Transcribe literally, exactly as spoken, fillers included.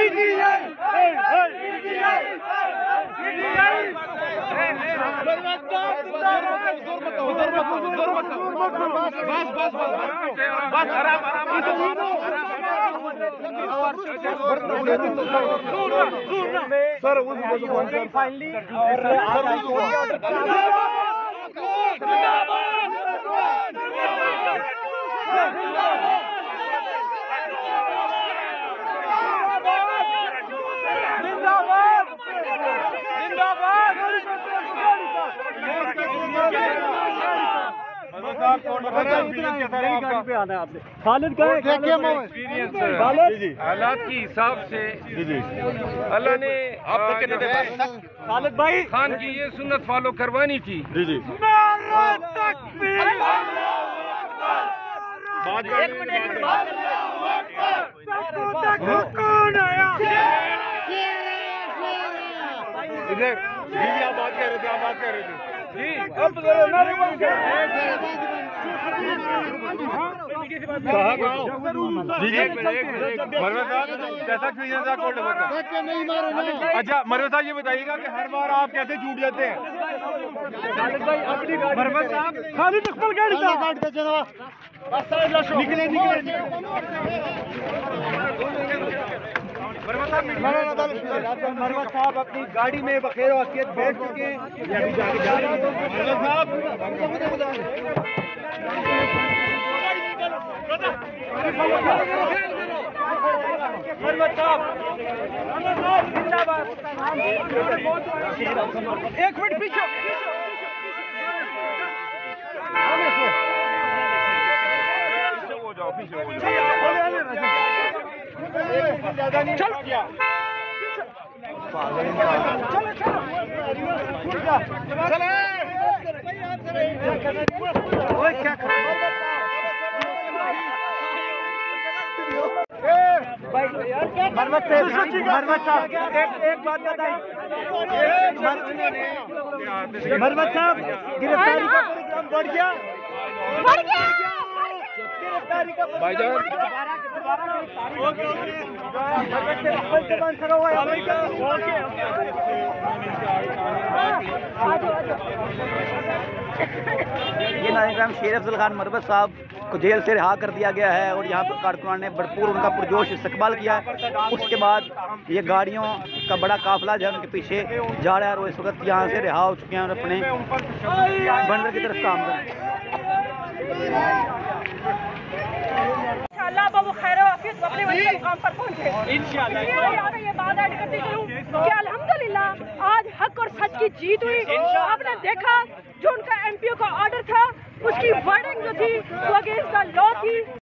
Sir finally Khalid का हालात के हिसाब से अल्लाह ने खालिद भाई खान की ये सुन्नत फॉलो करवानी थी। जी जी इधर जी आप बात कर रहे थे आप बात कर रहे थे जी अच्छा मरवत साहब ये बताइएगा कि हर बार आप कैसे छूट जाते हैं? मरवत साहब खालिद इकबाल गाड़ी निकले निकले मरवत साहब अपनी गाड़ी में बखैर वाक़ियत बैठ चुके हैं। मरवत साहब एक मिनट पीछे हो जाओ पीछे हो जाओ। चलो मरवत साहब एक एक बात बताइए मरवत साहब गिरफ्तारी का प्रोग्राम बढ़ गया बढ़ गया गिरफ्तारी का भाईजान ये नाज़रीन शेर अफजल खान मरवत साहब को जेल से रिहा कर दिया गया है और यहाँ पर कारकुनान ने भरपूर उनका पुरजोश इस्तकबाल किया है। उसके बाद ये गाड़ियों का बड़ा काफिला जो है उनके पीछे जा रहा है और इस वक्त यहाँ से रिहा हो चुके हैं और अपने बंदर की तरफ काम कर रहे हैं। अपने मुकाम पर पहुंचे इंशाअल्लाह। ये बात ऐड करती चलूं कि अल्हम्दुलिल्लाह आज हक और सच की जीत हुई। आपने देखा जो उनका एमपीओ का ऑर्डर था उसकी वर्डिंग जो थी वो अगेंस्ट द लॉ थी।